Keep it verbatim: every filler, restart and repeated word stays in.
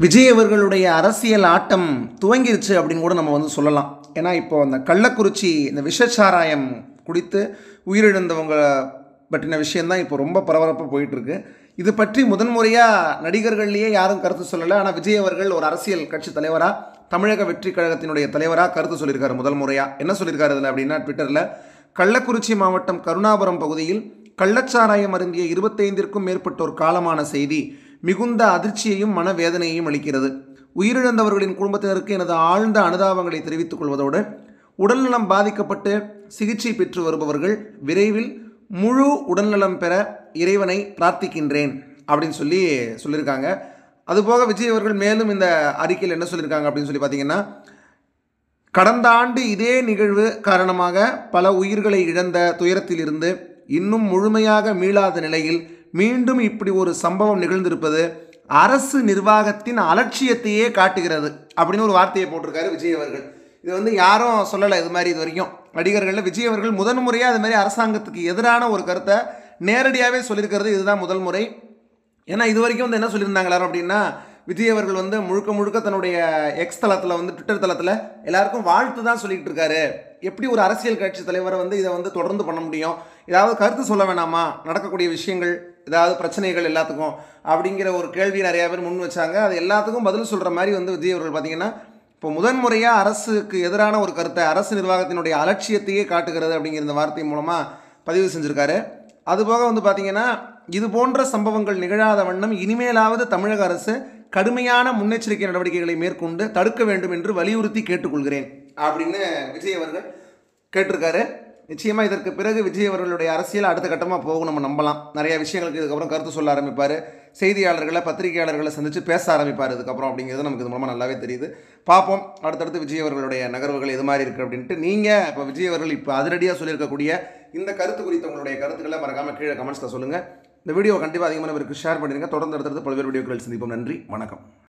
விஜய் அவர்களுடைய அரசியல் ஆட்டம் துவங்கிருச்சு அப்படின்னு கூட நம்ம வந்து சொல்லலாம். ஏன்னா இப்போ அந்த கள்ளக்குறிச்சி இந்த விஷச்சாராயம் குடித்து உயிரிழந்தவங்க பற்றின விஷயந்தான் இப்போ ரொம்ப பரபரப்பாக போயிட்டுருக்கு. இது பற்றி முதன்முறையாக நடிகர்கள்லேயே யாரும் கருத்து சொல்லலை. ஆனால் விஜய் அவர்கள் ஒரு அரசியல் கட்சி தலைவராக, தமிழக வெற்றி கழகத்தினுடைய தலைவராக கருத்து சொல்லியிருக்காரு. முதல் முறையாக என்ன சொல்லியிருக்காரு அதில் அப்படின்னா, ட்விட்டரில் கள்ளக்குறிச்சி மாவட்டம் கருணாபுரம் பகுதியில் கள்ளச்சாராயம் அருந்திய இருபத்தைந்திற்கும் மேற்பட்டோர் காலமான செய்தி மிகுந்த அதிர்ச்சியையும் மனவேதனையையும் அளிக்கிறது. உயிரிழந்தவர்களின் குடும்பத்தினருக்கு எனது ஆழ்ந்த அனுதாபங்களை தெரிவித்துக் கொள்வதோடு, உடல்நலம் பாதிக்கப்பட்டு சிகிச்சை பெற்று வருபவர்கள் விரைவில் முழு உடல்நலம் பெற இறைவனை பிரார்த்திக்கின்றேன் அப்படின்னு சொல்லி சொல்லியிருக்காங்க. அதுபோக விஜய் அவர்கள் மேலும் இந்த அறிக்கையில் என்ன சொல்லியிருக்காங்க அப்படின்னு சொல்லி பார்த்தீங்கன்னா, கடந்த ஆண்டு இதே நிகழ்வு காரணமாக பல உயிர்களை இழந்த துயரத்திலிருந்து இன்னும் முழுமையாக மீளாத நிலையில் மீண்டும் இப்படி ஒரு சம்பவம் நிகழ்ந்திருப்பது அரசு நிர்வாகத்தின் அலட்சியத்தையே காட்டுகிறது அப்படின்னு ஒரு வார்த்தையை போட்டிருக்காரு விஜய் அவர்கள். இது வந்து யாரும் சொல்லலை இது மாதிரி இது வரைக்கும். நடிகர்களில் விஜய் அவர்கள் முதன் முறையாக அது மாதிரி அரசாங்கத்துக்கு எதிரான ஒரு கருத்தை நேரடியாகவே சொல்லியிருக்கிறது இதுதான் முதல் முறை. ஏன்னா இது வரைக்கும் வந்து என்ன சொல்லியிருந்தாங்க எல்லாரும் அப்படின்னா, விஜய் அவர்கள் வந்து முழுக்க முழுக்க தன்னுடைய எக்ஸ் தளத்தில் வந்து ட்விட்டர் தளத்தில் எல்லாருக்கும் வாழ்த்து தான் சொல்லிகிட்டு இருக்காரு. எப்படி ஒரு அரசியல் கட்சி தலைவரை வந்து இதை வந்து தொடர்ந்து பண்ண முடியும்? ஏதாவது கருத்து சொல்ல வேணாமா? நடக்கக்கூடிய விஷயங்கள், ஏதாவது பிரச்சனைகள் எல்லாத்துக்கும் அப்படிங்கிற ஒரு கேள்வி நிறையா பேர் முன் வச்சாங்க. அது எல்லாத்துக்கும் பதில் சொல்கிற மாதிரி வந்து விஜய் அவர்கள் பார்த்திங்கன்னா, இப்போ முதன்முறையாக அரசுக்கு எதிரான ஒரு கருத்தை, அரசு நிர்வாகத்தினுடைய அலட்சியத்தையே காட்டுகிறது அப்படிங்கிற இந்த வார்த்தை மூலமாக பதிவு செஞ்சுருக்காரு. அதுபோக வந்து பார்த்திங்கன்னா, இது போன்ற சம்பவங்கள் நிகழாத வண்ணம் இனிமேலாவது தமிழக அரசு கடுமையான முன்னெச்சரிக்கை நடவடிக்கைகளை மேற்கொண்டு தடுக்க வேண்டும் என்று வலியுறுத்தி கேட்டுக்கொள்கிறேன் அப்படின்னு விஜய் அவர்கள் கேட்டிருக்காரு. நிச்சயமாக இதற்கு பிறகு விஜய் அவர்களுடைய அரசியல் அடுத்த கட்டமாக போகும் நம்ம நம்பலாம். நிறைய விஷயங்களுக்கு இதுக்கப்புறம் கருத்து சொல்ல ஆரம்பிப்பார். செய்தியாளர்களை, பத்திரிகையாளர்களை சந்தித்து பேச ஆரம்பிப்பார் இதுக்கப்புறம் அப்படிங்கிறது நமக்கு இது மூலமாக நல்லாவே தெரியுது. பார்ப்போம் அடுத்தடுத்து விஜய் அவர்களுடைய நகர்வுகள் எது மாதிரி இருக்குது அப்படின்ட்டு. நீங்கள் இப்போ விஜய் அவர்கள் இப்போ அதிரடியாக சொல்லியிருக்கக்கூடிய இந்த கருத்து குறித்த உங்களுடைய கருத்துக்களை மறக்காமல் கீழே கமெண்ட்ஸில் சொல்லுங்கள். இந்த வீடியோ கண்டிப்பாக அதிகமான பேருக்கு ஷேர் பண்ணிடுங்க. தொடர்ந்து அடுத்தடுத்து பல்வேறு வீடியோக்கள் சந்திப்போம். நன்றி, வணக்கம்.